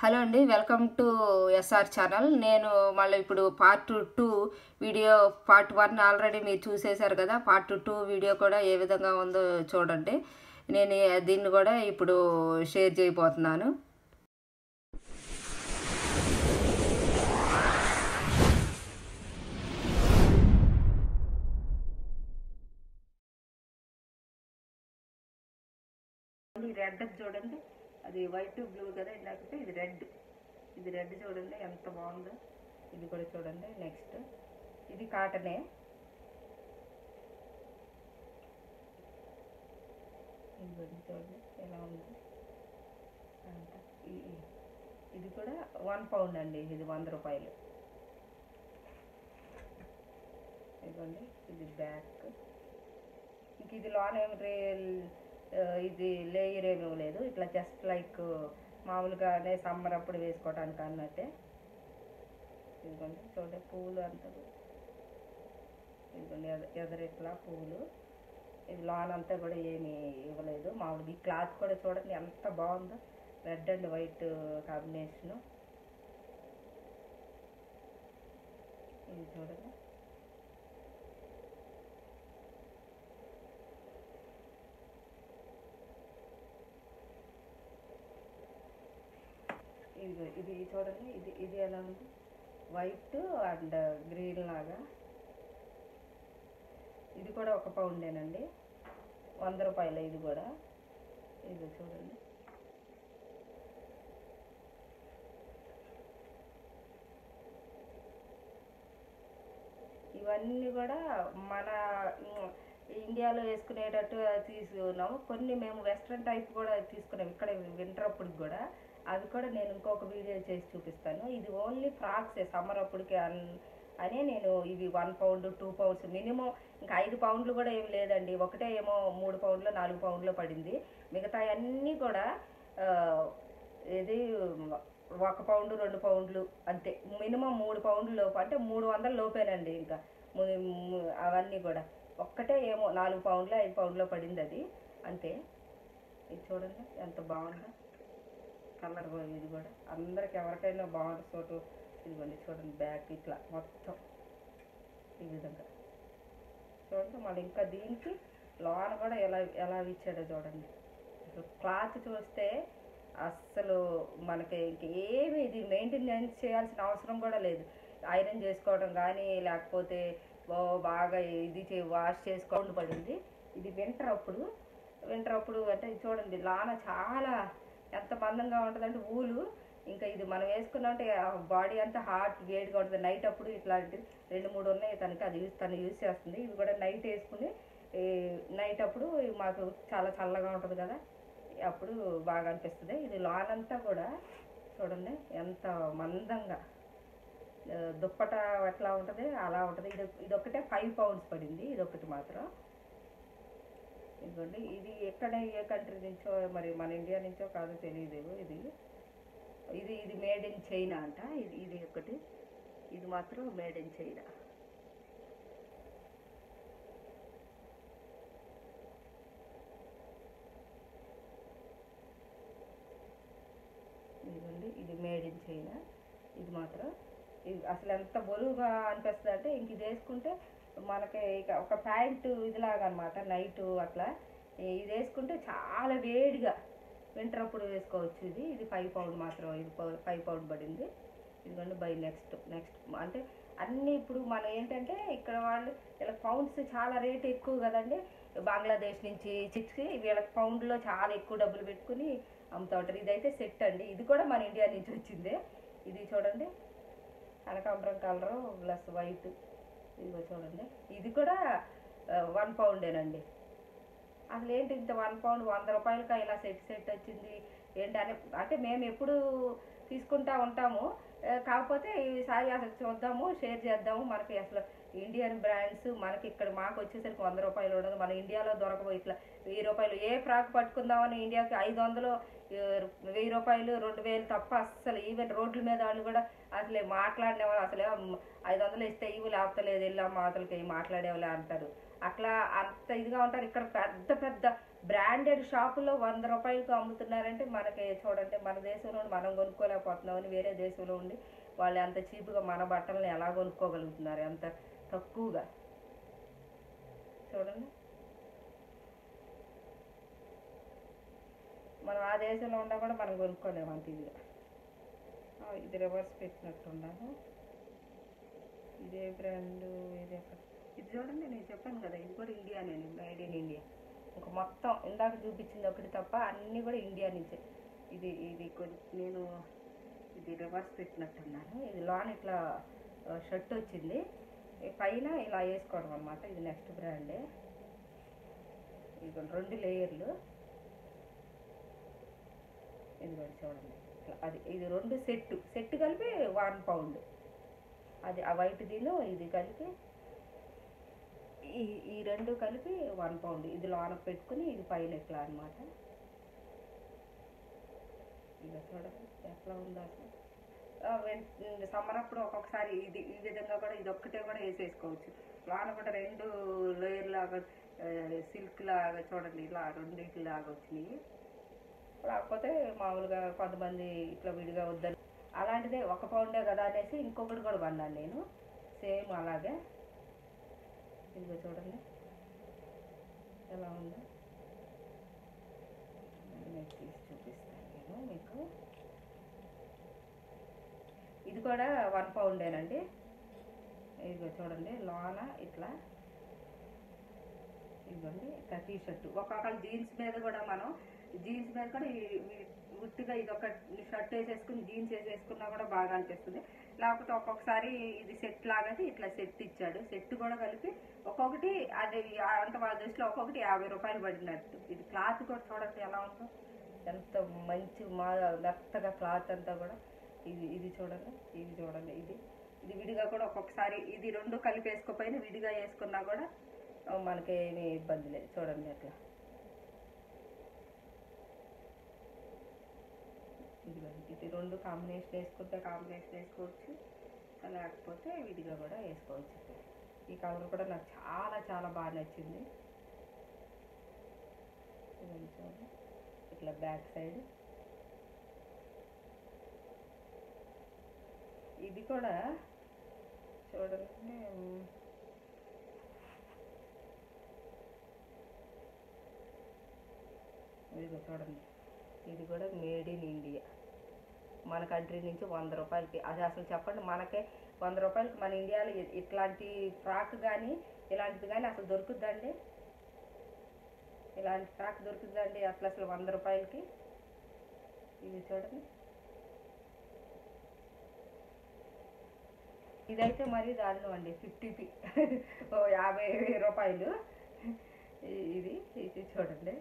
Hello అండి, welcome to SR channel. నేను మళ్ళీ ఇప్పుడు పార్ట్ 2 వీడియో, పార్ట్ 1 ఆల్రెడీ మీరు చూసేశారు కదా. పార్ట్ 2 వీడియో కూడా ఏ విధంగా ఉందో చూడండి. నేను దీన్ని కూడా ఇప్పుడు షేర్ చేయబోతున్నాను. రెడ్ చూడండి, అది వైట్ బ్లూ కదా, లేకపోతే ఇది రెడ్ చూడండి ఎంత బాగుందో. ఇది కూడా చూడండి. నెక్స్ట్ ఇది కాటనే, ఇది చూడండి ఎలా ఉంది. ఇది కూడా 1 పౌండ్ అండి, ఇది 100 రూపాయలు. ఇదిగోండి, ఇది బ్యాక్. ఇంక ఇది లోన్ ఏం ఇది లేయర్ ఏమీ లేదు, ఇట్లా జస్ట్ లైక్ మామూలుగానే సమ్మర్ అప్పుడు వేసుకోవడానికి అన్నట్టే. ఇదిగోండి చూడండి, పువ్వులు అంతా ఇదిగోండి ఎదరిట్లా పువ్వులు. ఇది లాన్ అంతా కూడా ఏమీ ఇవ్వలేదు, మామూలుగా. ఈ క్లాత్ కూడా చూడండి ఎంత బాగుందో, రెడ్ అండ్ వైట్ కాంబినేషను. ఇది చూడండి, ఇది చూడండి, ఇది ఎలా ఉంది, వైట్ అండ్ గ్రీన్ లాగా. ఇది కూడా 1 పౌండేనండి, 100 రూపాయలు. ఇది కూడా ఇది చూడండి. ఇవన్నీ కూడా మన ఇండియాలో వేసుకునేటట్టు తీసుకున్నాము. కొన్ని మేము వెస్ట్రన్ టైప్ కూడా తీసుకున్నాము ఇక్కడ వింటర్ అప్పటికి కూడా. అవి కూడా నేను ఇంకొక వీడియో చేసి చూపిస్తాను. ఇది ఓన్లీ ఫ్రాక్సే సమ్మర్ అప్పటికి అనే నేను ఇవి 1 పౌండ్ 2 పౌండ్స్ మినిమం, ఇంకా 5 పౌండ్లు కూడా ఏం లేదండి. ఒకటే ఏమో 3 పౌండ్లు 4 పౌండ్లు పడింది. మిగతా అన్నీ కూడా ఇది 1 పౌండ్ 2 పౌండ్లు అంతే. మినిమం 3 పౌండ్ల లోపు, అంటే 300 లోపేనండి. ఇంకా అవన్నీ కూడా ఒక్కటే ఏమో 4 పౌండ్లు 5 పౌండ్లో పడింది, అది అంతే. ఇది చూడండి ఎంత బాగుందో కలర్. ఇది కూడా అందరికి ఎవరికైనా బాగుంటుంది సోటు. ఇదిగోండి చూడండి, బ్యాక్ ఇట్లా మొత్తం ఈ విధంగా చూడండి. మళ్ళీ ఇంకా దీనికి లోన కూడా ఎలా ఇచ్చాడో చూడండి. క్లాత్ చూస్తే అస్సలు మనకి ఇంకేమి ఇది మెయింటెనెన్స్ చేయాల్సిన అవసరం కూడా లేదు. ఐరన్ చేసుకోవడం కానీ, లేకపోతే బాగా ఇది వాష్ చేసుకోవడం పడింది. ఇది వింటర్ అప్పుడు అంటే చూడండి, లాన చాలా ఎంత మందంగా ఉంటుందంటే ఊలు. ఇంకా ఇది మనం వేసుకున్నామంటే బాడీ అంతా హాట్ వేడిగా ఉంటుంది. నైట్ అప్పుడు ఇట్లాంటి 2-3 ఉన్నాయి తనకి, అది తను యూజ్ చేస్తుంది. ఇవి కూడా నైట్ వేసుకుని, నైట్ అప్పుడు మాకు చాలా చల్లగా ఉంటుంది కదా, అప్పుడు బాగా అనిపిస్తుంది. ఇది లాన్ అంతా కూడా చూడండి ఎంత మందంగా, దుప్పట ఎట్లా ఉంటుంది అలా ఉంటుంది. ఇదొక్కటే 5 పౌండ్స్ పడింది, ఇదొకటి మాత్రం. ఇదిగోండి, ఇది ఎక్కడ ఏ కంట్రీ నుంచో, మరి మన ఇండియా నుంచో కాదో తెలియదు. ఇది మేడ్ ఇన్ చైనా అంట. ఇది ఒకటి, ఇది మాత్రం మేడ్ ఇన్ చైనా. ఇదిగోండి, ఇది మేడ్ ఇన్ చైనా. ఇది మాత్రం ఇది అసలు ఎంత బరువుగా అనిపిస్తుంది అంటే, ఇంక ఇది వేసుకుంటే మనకి ఇక ఒక ప్యాంటు ఇదిలాగా అనమాట. నైటు అట్లా ఇది వేసుకుంటే చాలా వేడిగా వింటర్ అప్పుడు వేసుకోవచ్చు. ఇది 5 పౌండ్ మాత్రం, ఇది 5 పౌండ్ పడింది. ఇదిగోండి బై నెక్స్ట్ అంటే అన్నీ ఇప్పుడు మనం ఏంటంటే ఇక్కడ వాళ్ళు వీళ్ళకి పౌండ్స్ చాలా రేటు ఎక్కువ కదండి. బంగ్లాదేశ్ నుంచి చిక్కి వీళ్ళకి పౌండ్లో చాలా ఎక్కువ డబ్బులు పెట్టుకుని అమ్ముతూ ఉంటారు. ఇదైతే సెట్ అండి, ఇది కూడా మన ఇండియా నుంచి వచ్చిందే. ఇది చూడండి, కనకాంబరం కలరు ప్లస్ వైట్. ఇదిగో చూడండి, ఇది కూడా 1 పౌండేనండి. అసలు ఏంటి ఇంత 1 పౌండ్ 100 రూపాయలకి ఇలా సెట్ వచ్చింది ఏంటి అంటే మేము ఎప్పుడు తీసుకుంటా ఉంటాము. కాకపోతే ఈసారి అసలు చూద్దాము, షేర్ చేద్దాము. మనకి అసలు ఇండియన్ బ్రాండ్స్ మనకి ఇక్కడ మాకు వచ్చేసరికి 100 రూపాయలు ఉండదు. మన ఇండియాలో దొరకబోయి ఇట్లా 1000 రూపాయలు ఏ ఫ్రాక్ పట్టుకుందామని ఇండియాకి 500, 1000 రూపాయలు 2000 తప్ప అస్సలు ఈవెన్ రోడ్ల మీద వాళ్ళు కూడా అసలే మాట్లాడినేవాళ్ళు. అసలే 500 ఇస్తే ఇవి లేకపోతే లేదు, వెళ్ళాం మాతలకి మాట్లాడేవాళ్ళే అంటారు. అట్లా అంత ఇదిగా ఉంటారు. ఇక్కడ పెద్ద పెద్ద బ్రాండెడ్ షాపులో 100 రూపాయలకు అమ్ముతున్నారంటే మనకి చూడండి, మన దేశంలో మనం కొనుక్కోలేకపోతున్నామని వేరే దేశంలో ఉండి వాళ్ళు ఎంత చీప్గా మన బట్టలను ఎలా కొనుక్కోగలుగుతున్నారు, ఎంత తక్కువగా చూడండి. మనం ఆ దేశంలో ఉన్నా కూడా మనం కొనుక్కోలేము అంత ఇదిగా. ఇది రివర్స్ పెట్టినట్టున్నాను. ఇదే బ్రాండ్, ఇది ఎక్కడ, ఇది చూడండి. నేను చెప్పాను కదా, ఇది కూడా ఇండియానే, మేడ్ ఇన్ ఇండియా. ఇంకా మొత్తం ఇందాక చూపించింది ఒకటి తప్ప అన్నీ కూడా ఇండియా నుంచే. ఇది ఇది నేను ఇది రివర్స్ పెట్టినట్టున్నాను. ఇది లోన్ ఇట్లా షర్ట్ వచ్చింది, పైన ఇలా వేసుకోవడం అనమాట. ఇది నెక్స్ట్ బ్రాండే. ఇది 2 లేయర్లు. ఇది కూడా చూడండి ఇట్లా. అది ఇది 2 సెట్ కలిపి 1 పౌండ్. అది ఆ వైట్ దీని ఇది కలిపి ఈ 2 కలిపి 1 పౌండ్. ఇది లోన పెట్టుకుని ఇది పైన ఎట్లా అనమాట. ఇక చూడండి ఎట్లా ఉందో అసలు. సమ్మర్ అప్పుడు ఒక్కొక్కసారి ఇది ఈ విధంగా కూడా ఇది ఒక్కటే కూడా వేసేసుకోవచ్చు. లోన కూడా 2 లేయర్ లాగా సిల్క్ లాగా చూడండి, ఇలా 2 లాగా వచ్చినాయి. కాకపోతే మామూలుగా కొంతమంది ఇట్లా విడిగా వద్దని, అలాంటిదే 1 పౌండే కదా అనేసి ఇంకొకటి కూడా కొన్నాను నేను, సేమ్ అలాగే. ఇదిగో చూడండి ఎలా ఉందో. నేను తీసి చూపిస్తాను నేను మీకు. ఇది కూడా 1 పౌండేనండి. ఇదిగో చూడండి లోన ఇట్లా. ఇదిగోండి ఇట్లా టీ షర్ట్. ఒక్కొక్కరు జీన్స్ మీద కూడా ఉట్టిగా ఇది ఒక షర్ట్ వేసేసుకుని జీన్స్ వేసేసుకున్నా కూడా బాగా అనిపిస్తుంది. లేకపోతే ఒక్కొక్కసారి ఇది సెట్ లాగా ఇట్లా సెట్ ఇచ్చాడు. సెట్ కూడా కలిపి ఒక్కొక్కటి అది అంటే వాళ్ళ దృష్టిలో ఒక్కొక్కటి 50 రూపాయలు పడినట్టు. ఇది క్లాత్ కూడా చూడండి ఎలా ఉందో, ఎంత మంచి మెత్తగా క్లాత్ అంతా కూడా. ఇది చూడండి, ఇది విడిగా కూడా ఒక్కొక్కసారి ఇది 2 కలిపి వేసుకోపోయినా విడిగా వేసుకున్నా కూడా మనకేమీ ఇబ్బంది లేదు. చూడండి అట్లా. ఇది 2 కాంబినేషన్ వేసుకుంటే కాంబినేషన్ వేసుకోవచ్చు, లేకపోతే విడిగా కూడా వేసుకోవచ్చు. ఈ కలర్ కూడా నాకు చాలా చాలా బాగా నచ్చింది. చూడండి ఇట్లా బ్యాక్ సైడ్. ఇది కూడా చూడండి, ఇదిగో చూడండి, ఇది కూడా మేడ్ ఇన్ ఇండియా. మన కంట్రీ నుంచి 100 రూపాయలకి. అది అసలు చెప్పండి, మనకే 100 రూపాయలకి మన ఇండియాలో ఇట్లాంటి ఫ్రాక్ కానీ ఇలాంటిది కానీ అసలు దొరుకుద్దండి? ఇలాంటి ఫ్రాక్ దొరుకుతుందండి అట్లా అసలు 100 రూపాయలకి? ఇది చూడండి. ఇదైతే మరీ దారుణం అండి, 50 రూపాయలు. ఇది చూడండి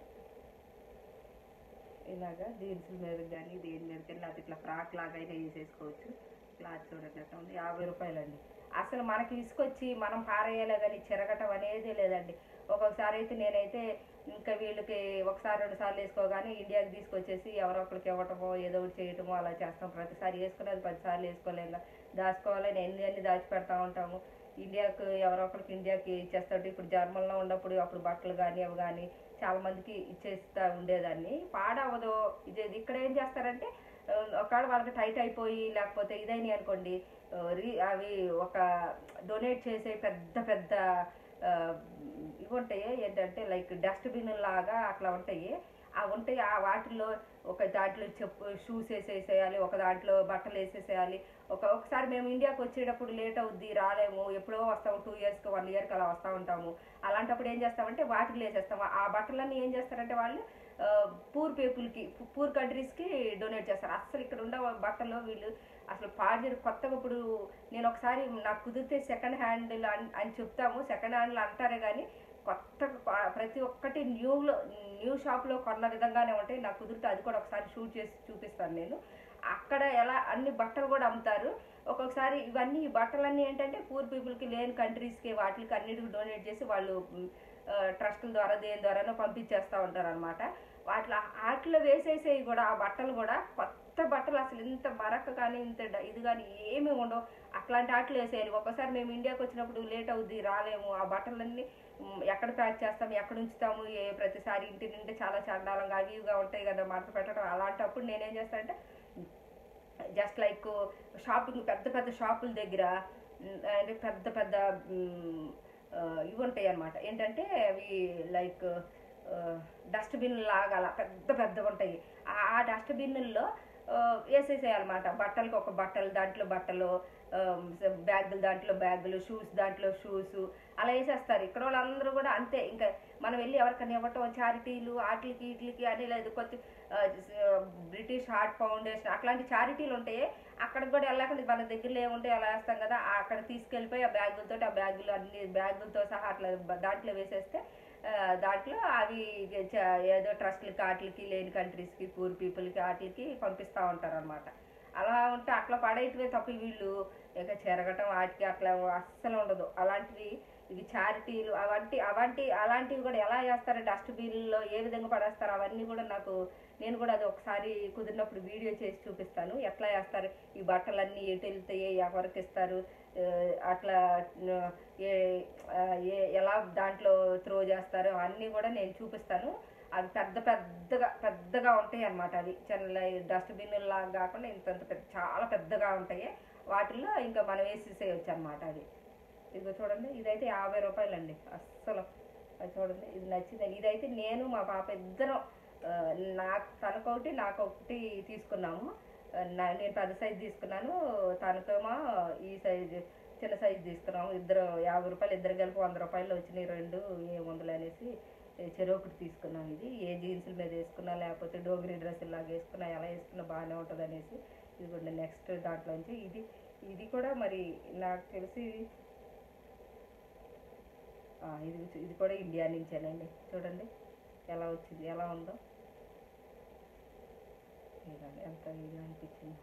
ఇలాగా జీన్స్ మీద కానీ దేని మీద కానీ, అది ఇట్లా ఫ్రాక్ లాగా అయినా వేసేసుకోవచ్చు. క్లాత్ చూడండి అట్లా ఉంది. 50 రూపాయలండి. అసలు మనకి తీసుకొచ్చి మనం పారేయాలి కానీ చెరగటం అనేది లేదండి. ఒక్కొక్కసారి అయితే నేనైతే ఇంకా వీళ్ళకి 1-2 సార్లు వేసుకోగానే ఇండియాకి తీసుకొచ్చేసి ఎవరో ఒకరికి ఇవ్వటమో ఏదో ఒకటి చేయటమో అలా చేస్తాం. ప్రతిసారి వేసుకునేది 10 సార్లు వేసుకోలేక దాచుకోవాలని అన్ని దాచిపెడతా ఉంటాము. ఇండియాకు ఎవరో ఒకరికి ఇండియాకి ఇచ్చేస్తాడు. ఇప్పుడు జర్మన్లో ఉన్నప్పుడు అప్పుడు బట్టలు కానీ అవి కానీ చాలా మందికి ఇచ్చేస్తూ ఉండేదాన్ని. పాడవదు. ఇది ఇక్కడ ఏం చేస్తారంటే ఒకవేళ వాళ్ళకి టైట్ అయిపోయి లేకపోతే ఇదైనాయి అనుకోండి, అవి ఒక డొనేట్ చేసే పెద్ద పెద్ద ఇవి ఉంటాయి, ఏంటంటే లైక్ డస్ట్బిన్ లాగా అట్లా ఉంటాయి. అవి ఉంటాయి. ఆ వాటిల్లో ఒక దాంట్లో షూస్ వేసేసేయాలి, ఒక దాంట్లో బట్టలు వేసేసేయాలి. ఒకసారి మేము ఇండియాకి వచ్చేటప్పుడు లేట్ అవుద్ది, రాలేము, ఎప్పుడో వస్తాము, 2 ఇయర్స్కి 1 ఇయర్కి అలా వస్తూ ఉంటాము. అలాంటప్పుడు ఏం చేస్తామంటే వాటిలో వేసేస్తాము. ఆ బట్టలన్నీ ఏం చేస్తారంటే వాళ్ళు పూర్ పీపుల్కి, పూర్ కంట్రీస్కి డొనేట్ చేస్తారు. అసలు ఇక్కడ ఉన్న బట్టలు వీళ్ళు అసలు పాడిన కొత్తగా. ఇప్పుడు నేను ఒకసారి నాకు కుదిరితే సెకండ్ హ్యాండ్ అని చెప్తాము, సెకండ్ హ్యాండ్లు అంటారే కానీ కొత్త ప్రతి ఒక్కటి న్యూ షాప్లో కొన్న విధంగానే ఉంటాయి. నాకు కుదిరితే అది కూడా ఒకసారి షూట్ చేసి చూపిస్తాను నేను. అక్కడ ఎలా అన్ని బట్టలు కూడా అమ్ముతారు. ఒక్కొక్కసారి ఇవన్నీ బట్టలన్నీ ఏంటంటే పూర్ పీపుల్కి లేని కంట్రీస్కి వాటికి అన్నిటికి డొనేట్ చేసి వాళ్ళు ట్రస్టుల ద్వారా దేని ద్వారానో పంపించేస్తూ ఉంటారు అనమాట. వాటిలో వేసేసేవి కూడా ఆ బట్టలు కూడా కొత్త కొత్త బట్టలు అసలు ఇంత బరక కానీ ఇంత ఇది కానీ ఏమీ ఉండవు. అట్లాంటి ఆటలు వేసేయాలి. ఒక్కోసారి మేము ఇండియాకి వచ్చినప్పుడు లేట్ అవుద్ది, రాలేము. ఆ బట్టలన్నీ ఎక్కడ ప్యాక్ చేస్తాము, ఎక్కడ ఉంచుతాము, ప్రతిసారి ఇంటి నింటే చాలా చండాలంగా అవి ఇవిగా ఉంటాయి కదా మడత పెట్టడం. అలాంటప్పుడు నేనేం చేస్తానంటే జస్ట్ లైక్ షాపింగ్ పెద్ద పెద్ద షాపుల దగ్గర అంటే పెద్ద పెద్ద ఇవి ఉంటాయి అన్నమాట. ఏంటంటే అవి లైక్ డస్ట్బిన్ లాగా అలా పెద్ద పెద్దగా ఉంటాయి. ఆ డస్ట్బిన్నుల్లో వేసేసేయాలన్నమాట. బట్టలకు ఒక బట్టలు, దాంట్లో బట్టలు, బ్యాగులు దాంట్లో బ్యాగులు, షూస్ దాంట్లో షూస్, అలా వేసేస్తారు. ఇక్కడ వాళ్ళందరూ కూడా అంతే. ఇంకా మనం వెళ్ళి ఎవరికైనా ఇవ్వటం చారిటీలు వాటికి వీటికి అని లేదు. కొంచెం బ్రిటిష్ హార్ట్ ఫౌండేషన్ అట్లాంటి చారిటీలు ఉంటాయి. అక్కడికి కూడా వెళ్ళకుండా మన దగ్గరలో ఏముంటాయి అలా వేస్తాం కదా, అక్కడ తీసుకెళ్ళిపోయి ఆ బ్యాగులతో ఆ బ్యాగులు అన్ని బ్యాగులతో సహా అట్లా దాంట్లో వేసేస్తే దాంట్లో అవి ఏదో ట్రస్ట్లకి వాటికి, లేని కంట్రీస్కి, పూర్ పీపుల్కి వాటికి పంపిస్తూ ఉంటారు అనమాట. అలా ఉంటే అట్లా పడేటివే తప్ప వీళ్ళు ఇక చెరగటం వాటికి అట్లా అస్సలు ఉండదు. అలాంటివి ఇవి చారిటీలు అలాంటివి కూడా ఎలా చేస్తారు, డస్ట్బిన్లో ఏ విధంగా పడేస్తారు అవన్నీ కూడా నేను కూడా అది ఒకసారి కుదిరినప్పుడు వీడియో చేసి చూపిస్తాను. ఎట్లా చేస్తారు, ఈ బట్టలన్నీ ఎటు వెళ్తాయి, ఎవరికి ఇస్తారు, అట్లా ఎలా దాంట్లో త్రో చేస్తారు అన్నీ కూడా నేను చూపిస్తాను. అవి పెద్దగా ఉంటాయి అన్నమాట. అవి చిన్న డస్ట్బిన్ లాగా కాకుండా ఇంత చాలా పెద్దగా ఉంటాయి. వాటిల్లో ఇంకా మనం వేసేసేయచ్చు అన్నమాట. అది ఇదిగో చూడండి, ఇదైతే 50 రూపాయలండి అస్సలు. అది చూడండి, ఇది నచ్చింది. ఇదైతే నేను మా పాప ఇద్దరం తనకొకటి నాకొకటి తీసుకున్నాము. నేను పెద్ద సైజు తీసుకున్నాను, తనకేమో ఈ సైజు చిన్న సైజు తీసుకున్నాము. ఇద్దరు 50 రూపాయలు, ఇద్దరు కలిపి 100 రూపాయలు వచ్చినాయి. రెండు ఏముందులు అనేసి చెరొకటి తీసుకున్నాం. ఇది ఏ జీన్సుల మీద వేసుకున్నా లేకపోతే డోగ్రీ డ్రెస్సులు లాగా వేసుకున్నా ఎలా వేసుకున్నా బాగానే ఉంటుంది అనేసి ఇది కూడా నెక్స్ట్ దాంట్లోంచి ఇది కూడా మరి నాకు తెలిసి ఇది కూడా ఇండియా నుంచేనండి. చూడండి ఎలా వచ్చింది, ఎలా ఉందో ఎంత ఇది అనిపించింది.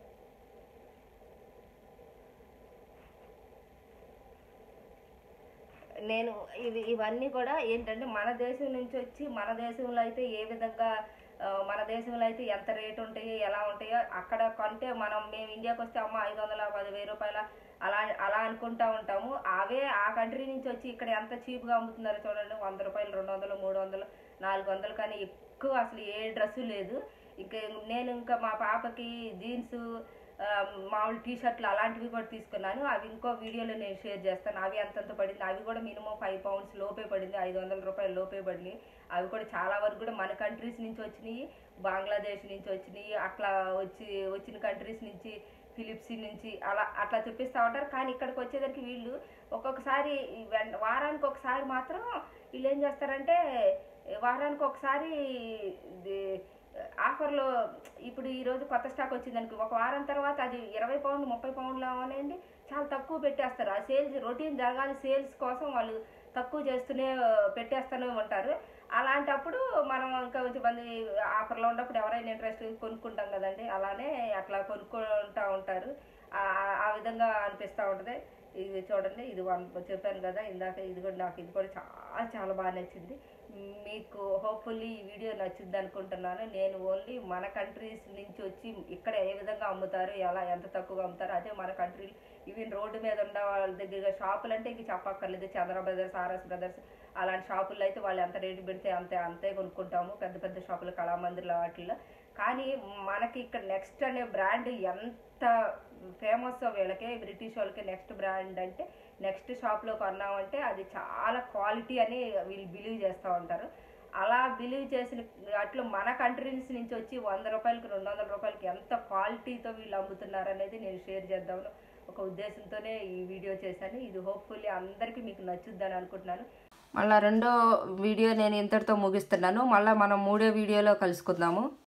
నేను ఇవన్నీ కూడా ఏంటంటే మన దేశం నుంచి వచ్చి మన దేశంలో అయితే ఏ విధంగా మన దేశంలో అయితే ఎంత రేటు ఉంటాయో ఎలా ఉంటాయో అక్కడ కొంటే మేము ఇండియాకి వస్తే అమ్మ 500 10,000 రూపాయల అలా అనుకుంటా ఉంటాము. అవే ఆ కంట్రీ నుంచి వచ్చి ఇక్కడ ఎంత చీప్గా అమ్ముతున్నారో చూడండి. 100 రూపాయలు, 200, 300, 400 కానీ ఎక్కువ అసలు ఏ డ్రెస్సు లేదు. ఇంకా మా పాపకి జీన్స్ మామూలు టీషర్ట్లు అలాంటివి కూడా తీసుకున్నాను. అవి ఇంకో వీడియోలో నేను షేర్ చేస్తాను. అవి ఎంతంత పడింది, అవి కూడా మినిమం 5 pounds లోపే పడింది, 500 రూపాయల లోపే పడినాయి. అవి కూడా చాలా వరకు కూడా మన కంట్రీస్ నుంచి వచ్చినాయి, బంగ్లాదేశ్ నుంచి వచ్చినాయి, అట్లా వచ్చిన కంట్రీస్ నుంచి, ఫిలిప్స్ నుంచి అట్లా తెప్పిస్తూ ఉంటారు. కానీ ఇక్కడికి వచ్చేసరికి వీళ్ళు ఒక్కొక్కసారి వారానికి ఒకసారి మాత్రం వీళ్ళు ఏం చేస్తారంటే వారానికి ఒకసారి ఆఫర్లో ఇప్పుడు ఈరోజు కొత్త స్టాక్ వచ్చిందనుకో, ఒక వారం తర్వాత అది 20 pound 30 pound అనేయండి చాలా తక్కువ పెట్టేస్తారు. ఆ సేల్స్ రొటీన్ జరగాలి, సేల్స్ కోసం వాళ్ళు తక్కువ పెట్టేస్తూనే ఉంటారు. అలాంటప్పుడు మనం ఇంకా కొంచెంమంది ఆఫర్లో ఉన్నప్పుడు ఎవరైనా ఇంట్రెస్ట్ కొనుక్కుంటాం కదండి, అలానే అట్లా కొనుక్కుంటూ ఉంటారు. ఆ విధంగా అనిపిస్తూ ఉంటుంది. ఇది చూడండి, ఇది చెప్పాను కదా ఇందాక, ఇది కూడా చాలా చాలా బాగా నచ్చింది. మీకు హోప్ఫుల్లీ ఈ వీడియో నచ్చింది అనుకుంటున్నాను. నేను ఓన్లీ మన కంట్రీస్ నుంచి వచ్చి ఇక్కడ ఏ విధంగా అమ్ముతారు, ఎంత తక్కువగా అమ్ముతారు అదే మన కంట్రీలు. ఈవెన్ రోడ్డు మీద ఉన్న వాళ్ళ దగ్గర షాపులు అంటే ఇంక చెప్పక్కర్లేదు. చంద్ర బ్రదర్స్, ఆర్ఎస్ బ్రదర్స్ అలాంటి షాపుల్లో అయితే వాళ్ళు ఎంత రేటు పెడితే అంతే కొనుక్కుంటాము, పెద్ద పెద్ద షాపులు, కళామందిర్ల వాటిల్లో. కానీ మనకి ఇక్కడ నెక్స్ట్ అనే బ్రాండ్ ఎంత ఫేమస్ వీళ్ళకే, బ్రిటిష్ వాళ్ళకి నెక్స్ట్ బ్రాండ్ అంటే నెక్స్ట్ షాప్లో కొన్నామంటే అది చాలా క్వాలిటీ అని వీళ్ళు బిలీవ్ చేస్తూ ఉంటారు. అలా బిలీవ్ చేసిన అట్లా మన కంట్రీస్ నుంచి వచ్చి 100 రూపాయలకి 200 రూపాయలకి ఎంత క్వాలిటీతో వీళ్ళు అమ్ముతున్నారు అనేది నేను షేర్ చేద్దామని ఒక ఉద్దేశంతోనే ఈ వీడియో చేశాను. ఇది హోప్ఫుల్లీ అందరికీ మీకు నచ్చుద్దని అనుకుంటున్నాను. మళ్ళీ రెండో వీడియో నేను ఇంతటితో ముగిస్తున్నాను. మళ్ళీ మనం 3వ వీడియోలో కలుసుకుందాము.